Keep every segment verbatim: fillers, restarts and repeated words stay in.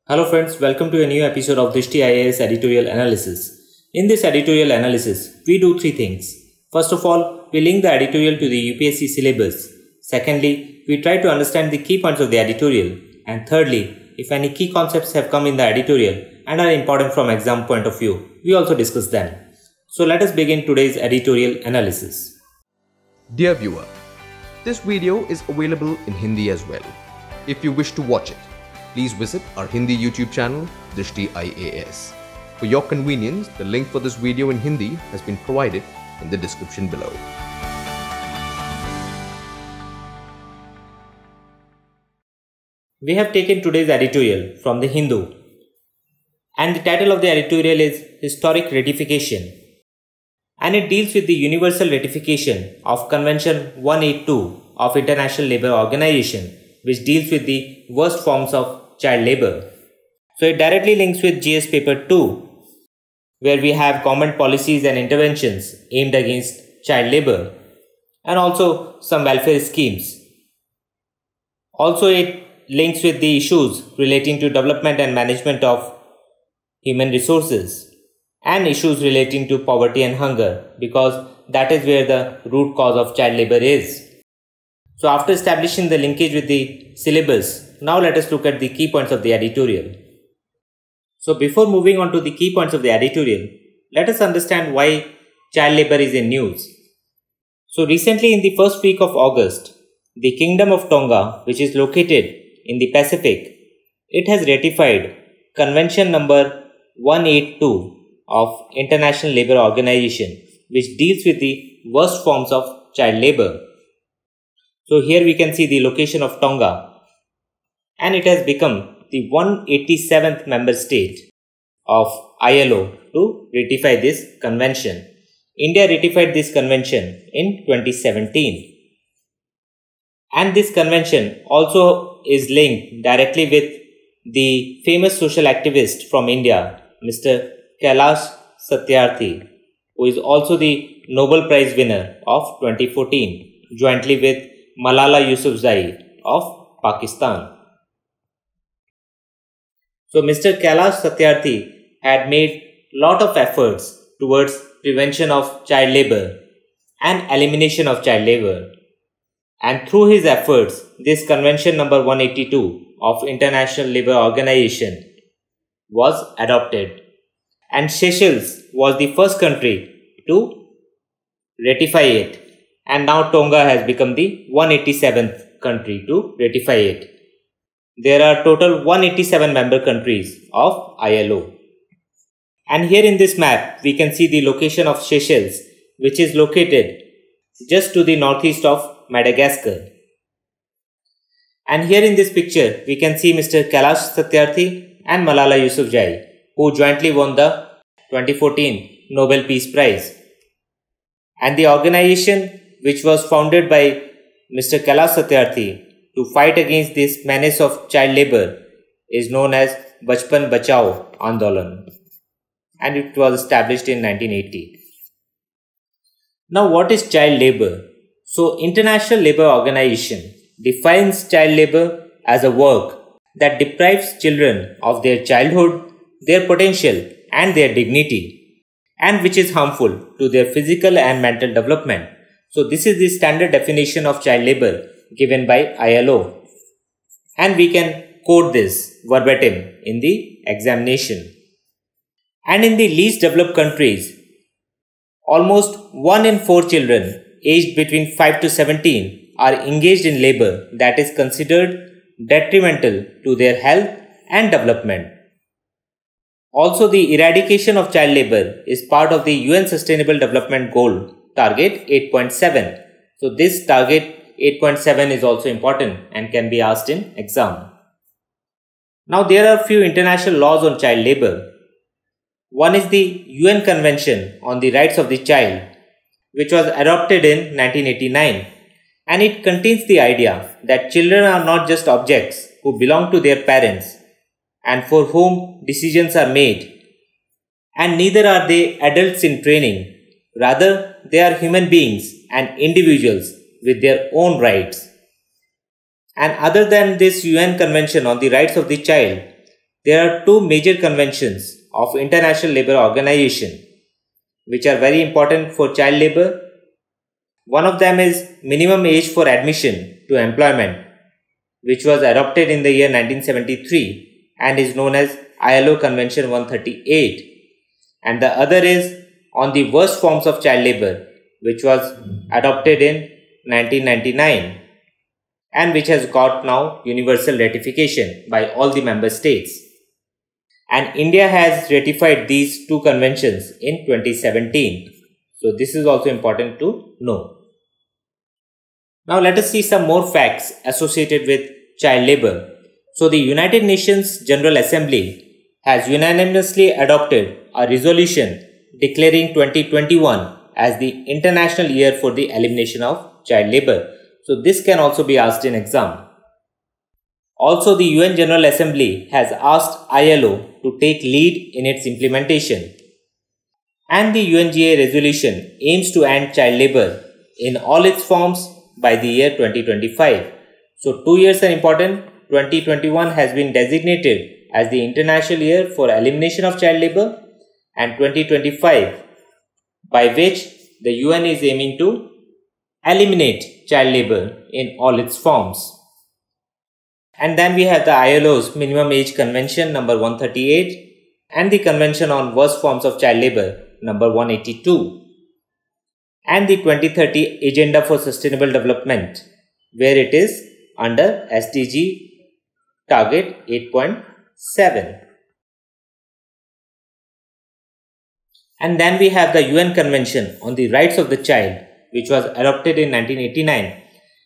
Hello friends, welcome to a new episode of Drishti I A S Editorial Analysis. In this editorial analysis, we do three things. First of all, we link the editorial to the U P S C syllabus. Secondly, we try to understand the key points of the editorial. And thirdly, if any key concepts have come in the editorial and are important from exam point of view, we also discuss them. So let us begin today's editorial analysis. Dear viewer, this video is available in Hindi as well. If you wish to watch it, please visit our Hindi YouTube channel, Drishti I A S. For your convenience, the link for this video in Hindi has been provided in the description below. We have taken today's editorial from the Hindu, and the title of the editorial is Historic Ratification, and it deals with the universal ratification of Convention one eighty-two of International Labour Organization, which deals with the worst forms of child labour. So it directly links with G S paper two, where we have government policies and interventions aimed against child labour and also some welfare schemes. Also it links with the issues relating to development and management of human resources and issues relating to poverty and hunger, because that is where the root cause of child labour is. So after establishing the linkage with the syllabus, now let us look at the key points of the editorial. So before moving on to the key points of the editorial, let us understand why child labour is in news. So recently in the first week of August, the Kingdom of Tonga, which is located in the Pacific, it has ratified Convention number one eighty-two of International Labour Organization, which deals with the worst forms of child labour. So here we can see the location of Tonga, and it has become the one hundred eighty-seventh member state of I L O to ratify this convention. India ratified this convention in twenty seventeen. And this convention also is linked directly with the famous social activist from India, Mister Kailash Satyarthi, who is also the Nobel Prize winner of twenty fourteen, jointly with Malala Yousafzai of Pakistan. So Mister Kailash Satyarthi had made lot of efforts towards prevention of child labour and elimination of child labour. And through his efforts, this convention number one eighty-two of International Labour Organization was adopted. And Seychelles was the first country to ratify it. And now Tonga has become the one hundred eighty-seventh country to ratify it. There are total one hundred eighty-seven member countries of I L O. And here in this map, we can see the location of Seychelles, which is located just to the northeast of Madagascar. And here in this picture, we can see Mister Kailash Satyarthi and Malala Yousafzai, who jointly won the twenty fourteen Nobel Peace Prize. And the organization, which was founded by Mister Kailash Satyarthi to fight against this menace of child labour, is known as Bachpan Bachao Andolan, and it was established in nineteen eighty. Now what is child labour? So International Labour Organization defines child labour as a work that deprives children of their childhood, their potential and their dignity, and which is harmful to their physical and mental development. So this is the standard definition of child labour given by I L O, and we can quote this verbatim in the examination. And in the least developed countries, almost one in four children aged between five to seventeen are engaged in labour that is considered detrimental to their health and development. Also, the eradication of child labour is part of the U N Sustainable Development Goal Target eight point seven. So this target eight point seven is also important and can be asked in exam. Now there are few international laws on child labour. One is the U N Convention on the Rights of the Child, which was adopted in nineteen eighty-nine, and it contains the idea that children are not just objects who belong to their parents and for whom decisions are made, and neither are they adults in training. Rather, they are human beings and individuals with their own rights. And other than this U N Convention on the Rights of the Child, there are two major conventions of International Labour Organization which are very important for child labour. One of them is minimum age for admission to employment, which was adopted in the year nineteen seventy-three and is known as I L O Convention one thirty-eight. And the other is on the worst forms of child labour, which was adopted in nineteen ninety-nine and which has got now universal ratification by all the member states. And India has ratified these two conventions in twenty seventeen. So this is also important to know. Now let us see some more facts associated with child labour. So the United Nations General Assembly has unanimously adopted a resolution declaring twenty twenty-one as the International Year for the Elimination of Child Labour. So this can also be asked in exam. Also, the U N General Assembly has asked I L O to take lead in its implementation. And the U N G A resolution aims to end child labour in all its forms by the year twenty twenty-five. So two years are important. twenty twenty-one has been designated as the International Year for Elimination of Child Labour, and twenty twenty-five, by which the U N is aiming to eliminate child labour in all its forms. And then we have the I L O's Minimum Age Convention number one thirty-eight and the Convention on Worst Forms of Child Labour number one eighty-two, and the twenty thirty Agenda for Sustainable Development, where it is under S D G target eight point seven. And then we have the U N Convention on the Rights of the Child, which was adopted in nineteen eighty-nine.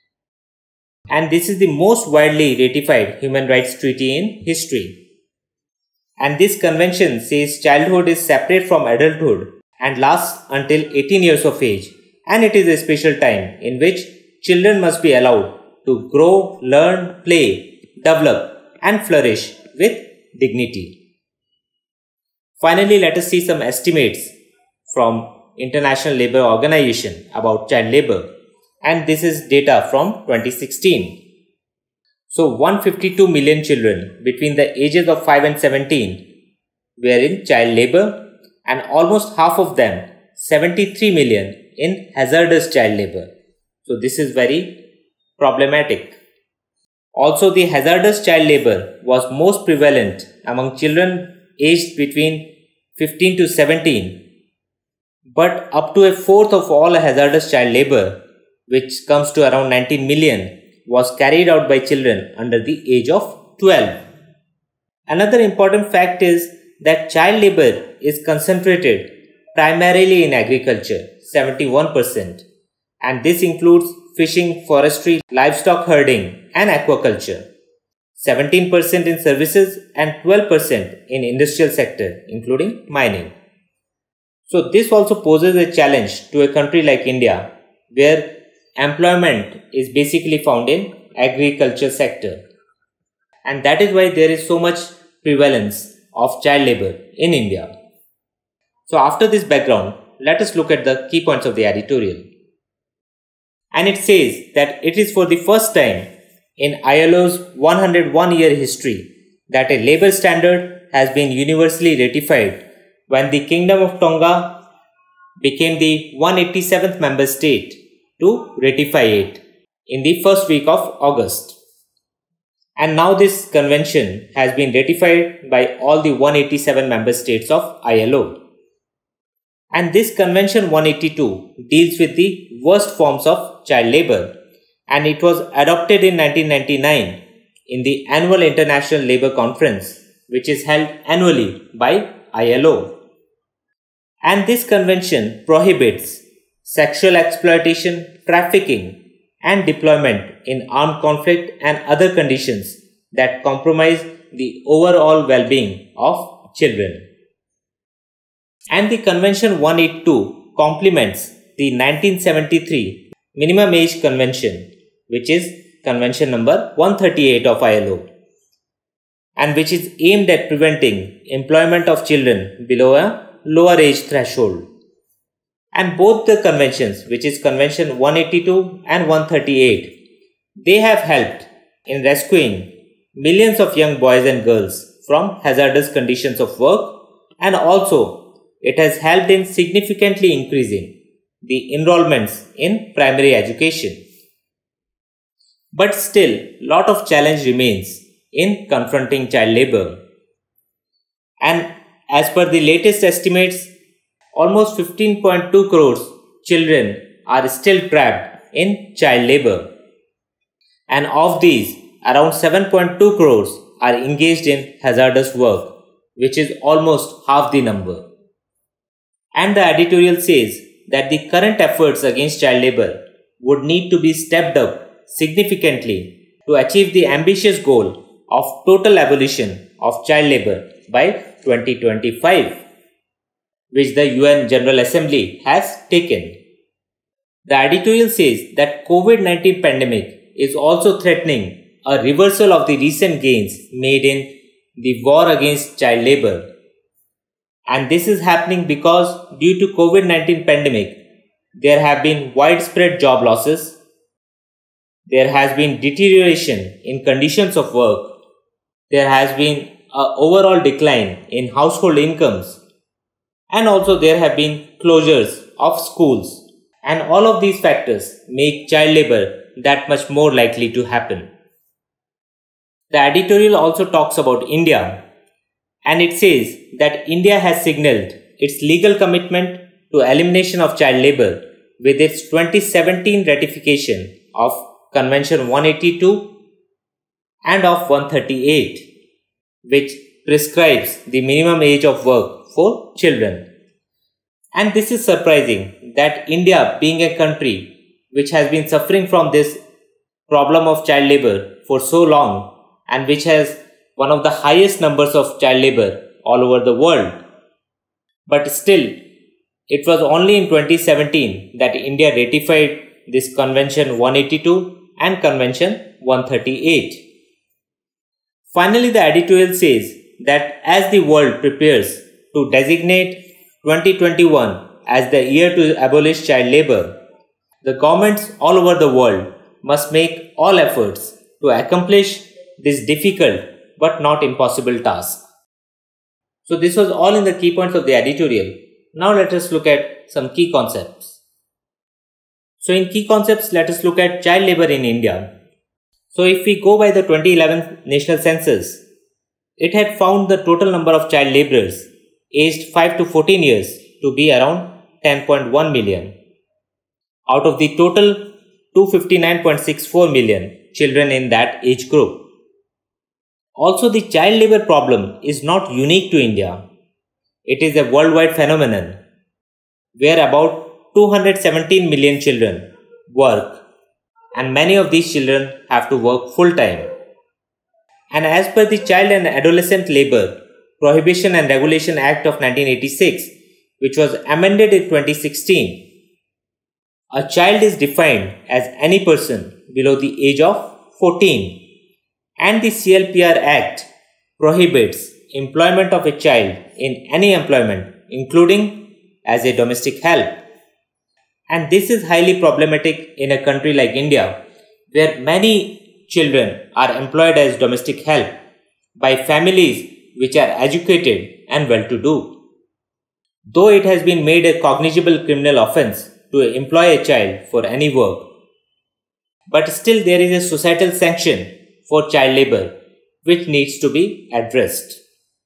And this is the most widely ratified human rights treaty in history. And this convention says childhood is separate from adulthood and lasts until eighteen years of age, and it is a special time in which children must be allowed to grow, learn, play, develop and flourish with dignity. Finally, let us see some estimates from International Labour Organization about child labour, and this is data from twenty sixteen. So one hundred fifty-two million children between the ages of five and seventeen were in child labour, and almost half of them, seventy-three million, in hazardous child labour. So this is very problematic. Also, the hazardous child labour was most prevalent among children aged between fifteen to seventeen, but up to a fourth of all hazardous child labour, which comes to around nineteen million, was carried out by children under the age of twelve. Another important fact is that child labour is concentrated primarily in agriculture, seventy-one percent, and this includes fishing, forestry, livestock herding and aquaculture, seventeen percent in services and twelve percent in industrial sector including mining. So this also poses a challenge to a country like India, where employment is basically found in agriculture sector, and that is why there is so much prevalence of child labour in India. So after this background, let us look at the key points of the editorial. And it says that it is for the first time in I L O's one hundred one year history that a labour standard has been universally ratified when the Kingdom of Tonga became the one hundred eighty-seventh member state to ratify it in the first week of August. And now this convention has been ratified by all the one hundred eighty-seven member states of I L O. And this convention one eighty-two deals with the worst forms of child labour, and it was adopted in nineteen ninety-nine in the annual International Labour Conference, which is held annually by I L O. And this convention prohibits sexual exploitation, trafficking and deployment in armed conflict and other conditions that compromise the overall well-being of children. And the Convention one eighty-two complements the nineteen seventy-three Minimum Age Convention, which is Convention number one thirty-eight of I L O, and which is aimed at preventing employment of children below a lower age threshold. And both the conventions, which is Convention one eighty-two and one thirty-eight, they have helped in rescuing millions of young boys and girls from hazardous conditions of work, and also it has helped in significantly increasing the enrollments in primary education. But still, lot of challenge remains in confronting child labor. And as per the latest estimates, almost fifteen point two crores children are still trapped in child labor. And of these, around seven point two crores are engaged in hazardous work, which is almost half the number. And the editorial says that the current efforts against child labor would need to be stepped up significantly to achieve the ambitious goal of total abolition of child labor by twenty twenty-five, which the U N General Assembly has taken. The editorial says that COVID nineteen pandemic is also threatening a reversal of the recent gains made in the war against child labor. And this is happening because due to COVID nineteen pandemic, there have been widespread job losses, there has been deterioration in conditions of work, there has been an overall decline in household incomes, and also there have been closures of schools. And all of these factors make child labor that much more likely to happen. The editorial also talks about India, and it says that India has signaled its legal commitment to elimination of child labor with its twenty seventeen ratification of Convention one eighty-two and of one thirty-eight, which prescribes the minimum age of work for children. And this is surprising that India, being a country which has been suffering from this problem of child labor for so long and which has one of the highest numbers of child labor all over the world. But still, it was only in twenty seventeen that India ratified this Convention one eighty-two and Convention one thirty-eight. Finally, the editorial says that as the world prepares to designate twenty twenty-one as the year to abolish child labor, the governments all over the world must make all efforts to accomplish this difficult but not impossible task. So this was all in the key points of the editorial. Now let us look at some key concepts. So in key concepts, let us look at child labor in India. So if we go by the twenty eleven national census, it had found the total number of child laborers aged five to fourteen years to be around ten point one million. Out of the total two hundred fifty-nine point six four million children in that age group. Also, the child labor problem is not unique to India. It is a worldwide phenomenon where about two hundred seventeen million children work, and many of these children have to work full time. And as per the Child and Adolescent Labor Prohibition and Regulation Act of nineteen eighty-six, which was amended in twenty sixteen, a child is defined as any person below the age of fourteen, and the C L P R Act prohibits employment of a child in any employment, including as a domestic help. And this is highly problematic in a country like India, where many children are employed as domestic help by families which are educated and well-to-do. Though it has been made a cognizable criminal offence to employ a child for any work, but still there is a societal sanction for child labor which needs to be addressed.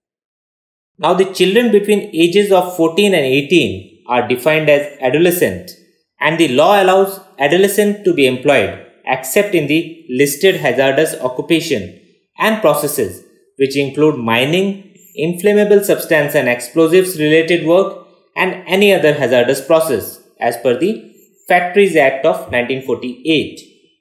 Now the children between ages of fourteen and eighteen are defined as adolescent, and the law allows adolescent to be employed except in the listed hazardous occupation and processes, which include mining, inflammable substance and explosives related work, and any other hazardous process as per the Factories Act of nineteen forty-eight.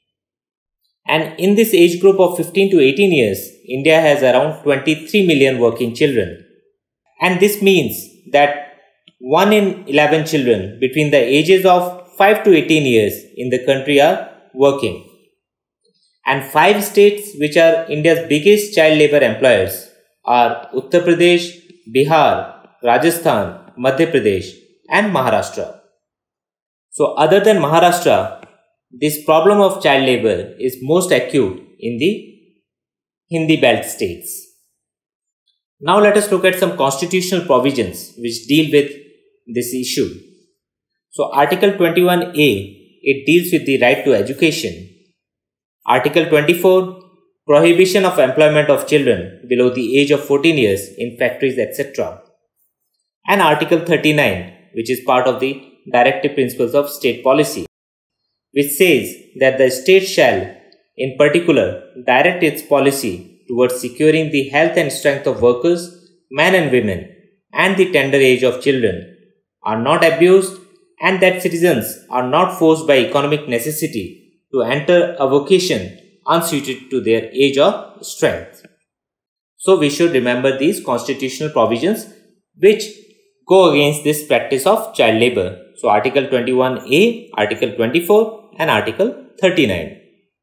And in this age group of fifteen to eighteen years, India has around twenty-three million working children. And this means that one in eleven children between the ages of five to eighteen years in the country are working. And five states which are India's biggest child labor employers are Uttar Pradesh, Bihar, Rajasthan, Madhya Pradesh and Maharashtra. So other than Maharashtra, this problem of child labor is most acute in the Hindi belt states. Now let us look at some constitutional provisions which deal with this issue. So Article twenty-one A, it deals with the right to education. Article twenty-four, prohibition of employment of children below the age of fourteen years in factories, et cetera. And Article thirty-nine, which is part of the Directive Principles of State Policy, which says that the state shall, in particular, direct its policy towards securing the health and strength of workers, men and women, and the tender age of children, are not abused, and that citizens are not forced by economic necessity to enter a vocation unsuited to their age or strength. So we should remember these constitutional provisions which go against this practice of child labor. So Article twenty-one A, Article twenty-four and Article thirty-nine.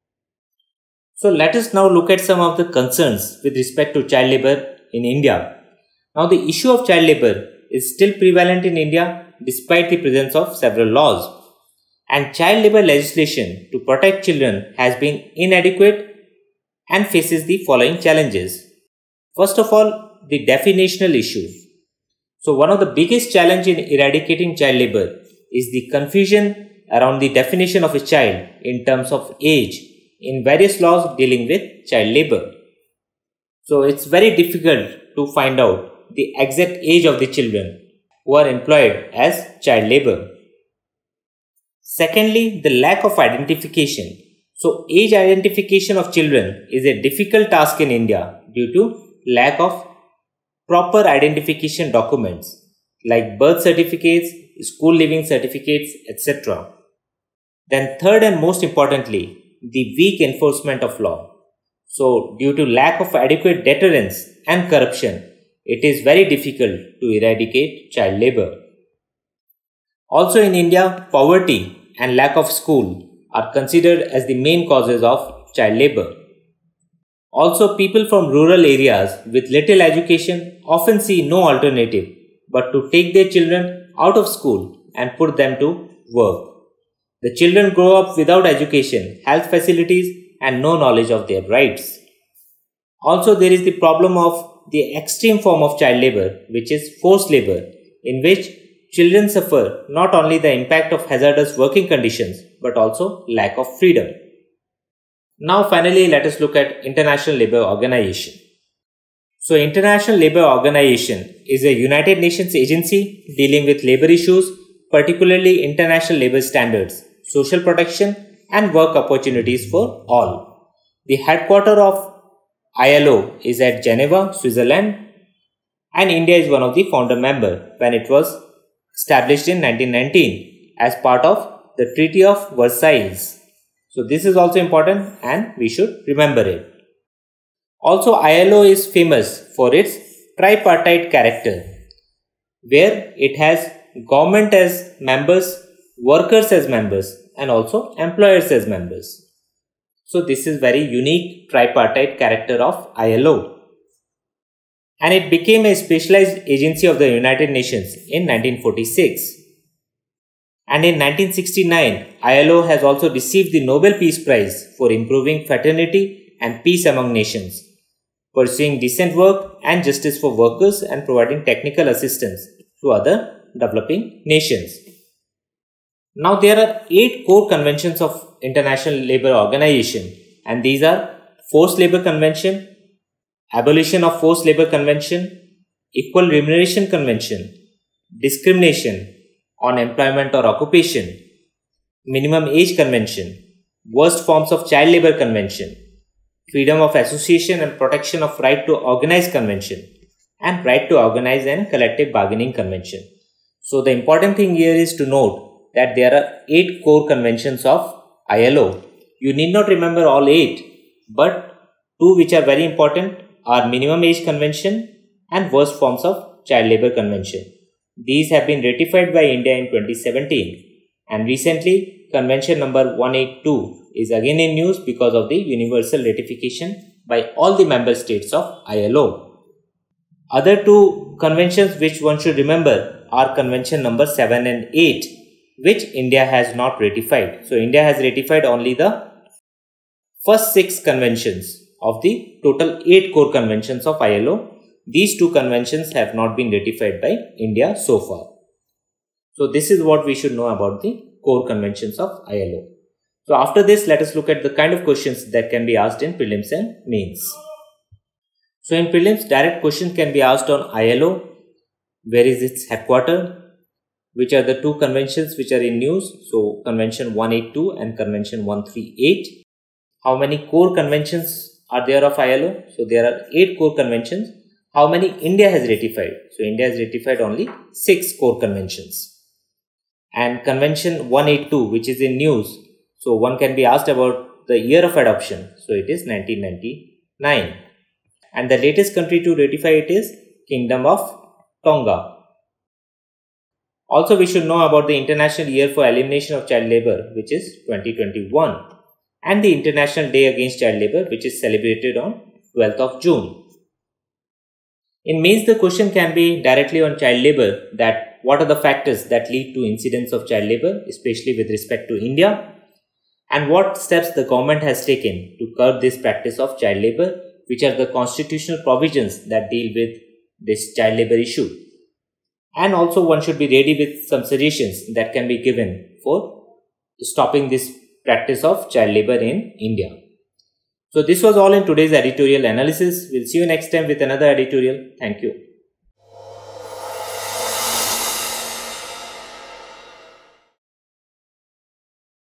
So let us now look at some of the concerns with respect to child labor in India. Now the issue of child labor is still prevalent in India despite the presence of several laws. And child labor legislation to protect children has been inadequate and faces the following challenges. First of all, the definitional issue. So one of the biggest challenges in eradicating child labor is the confusion around the definition of a child in terms of age in various laws dealing with child labor. So it's very difficult to find out the exact age of the children who are employed as child labor. Secondly, the lack of identification. So age identification of children is a difficult task in India due to lack of proper identification documents like birth certificates, school leaving certificates, et cetera. Then third and most importantly, the weak enforcement of law. So due to lack of adequate deterrence and corruption, it is very difficult to eradicate child labor. Also in India, poverty and lack of school are considered as the main causes of child labor. Also, people from rural areas with little education often see no alternative but to take their children out of school and put them to work. The children grow up without education, health facilities and no knowledge of their rights. Also, there is the problem of the extreme form of child labor, which is forced labor, in which children suffer not only the impact of hazardous working conditions but also lack of freedom. Now finally, let us look at International Labour Organization. So International Labour Organization is a United Nations agency dealing with labour issues, particularly international labour standards, social protection and work opportunities for all. The headquarters of I L O is at Geneva, Switzerland, and India is one of the founder members when it was established in nineteen nineteen as part of the Treaty of Versailles. So this is also important and we should remember it. Also, I L O is famous for its tripartite character, where it has government as members, workers as members and also employers as members. So this is very unique tripartite character of I L O. And it became a specialized agency of the United Nations in nineteen forty-six. And in nineteen sixty-nine, I L O has also received the Nobel Peace Prize for improving fraternity and peace among nations, pursuing decent work and justice for workers and providing technical assistance to other developing nations. Now there are eight core conventions of International Labour Organization, and these are Forced Labour Convention, Abolition of Forced Labour Convention, Equal Remuneration Convention, Discrimination on Employment or Occupation, Minimum Age Convention, Worst Forms of Child Labour Convention, Freedom of Association and Protection of Right to Organize Convention, and Right to Organize and Collective Bargaining Convention. So the important thing here is to note that there are eight core conventions of I L O. You need not remember all eight, but two which are very important are Minimum Age Convention and Worst Forms of Child Labour Convention. These have been ratified by India in twenty seventeen, and recently Convention number one eighty-two is again in news because of the universal ratification by all the member states of I L O. Other two conventions which one should remember are Convention number seven and eight, which India has not ratified. So India has ratified only the first six conventions of the total eight core conventions of I L O. these two conventions have not been ratified by India so far. So this is what we should know about the core conventions of I L O. So after this, let us look at the kind of questions that can be asked in prelims and mains. So in prelims, direct questions can be asked on I L O. Where is its headquarters? Which are the two conventions which are in news? So Convention one eighty-two and Convention one thirty-eight. How many core conventions are there of I L O? So there are eight core conventions. How many India has ratified? So India has ratified only six core conventions. And Convention one eighty-two, which is in news, so one can be asked about the year of adoption. So it is nineteen ninety-nine. And the latest country to ratify it is Kingdom of Tonga. Also, we should know about the International Year for Elimination of Child Labour, which is twenty twenty-one, and the International Day Against Child Labour, which is celebrated on twelfth of June. In mains, the question can be directly on child labour, that what are the factors that lead to incidents of child labour, especially with respect to India, and what steps the government has taken to curb this practice of child labour, which are the constitutional provisions that deal with this child labour issue. And also one should be ready with some suggestions that can be given for stopping this practice of child labour in India. So this was all in today's editorial analysis. We'll see you next time with another editorial. Thank you.